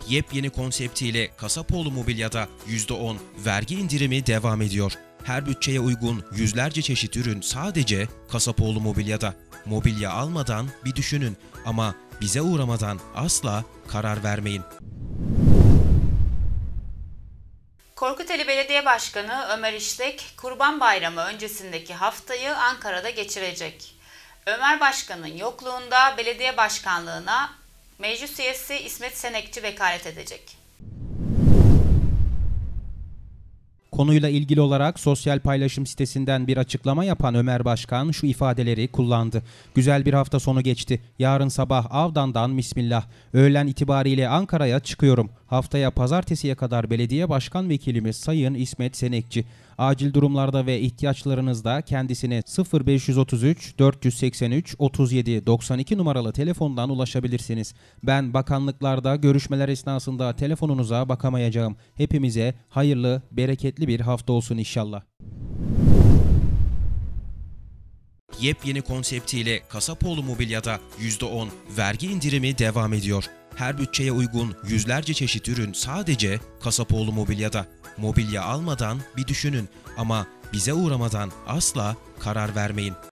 Yepyeni konseptiyle Kasapoğlu Mobilya'da %10 vergi indirimi devam ediyor. Her bütçeye uygun yüzlerce çeşit ürün sadece Kasapoğlu Mobilya'da. Mobilya almadan bir düşünün ama bize uğramadan asla karar vermeyin. Korkuteli Belediye Başkanı Ömer İşlek, Kurban Bayramı öncesindeki haftayı Ankara'da geçirecek. Ömer Başkan'ın yokluğunda belediye başkanlığına meclis üyesi İsmet Senekçi vekalet edecek. Konuyla ilgili olarak sosyal paylaşım sitesinden bir açıklama yapan Ömer Başkan şu ifadeleri kullandı. Güzel bir hafta sonu geçti. Yarın sabah Avdan'dan Bismillah. Öğlen itibariyle Ankara'ya çıkıyorum. Haftaya pazartesiye kadar belediye başkan vekilimiz Sayın İsmet Senekçi. Acil durumlarda ve ihtiyaçlarınızda kendisine 0533 483 37 92 numaralı telefondan ulaşabilirsiniz. Ben bakanlıklarda görüşmeler esnasında telefonunuza bakamayacağım. Hepimize hayırlı, bereketli bir hafta olsun inşallah. Yepyeni konseptiyle Kasapoğlu Mobilya'da %10 vergi indirimi devam ediyor. Her bütçeye uygun yüzlerce çeşit ürün sadece Kasapoğlu Mobilya'da. Mobilya almadan bir düşünün ama bize uğramadan asla karar vermeyin.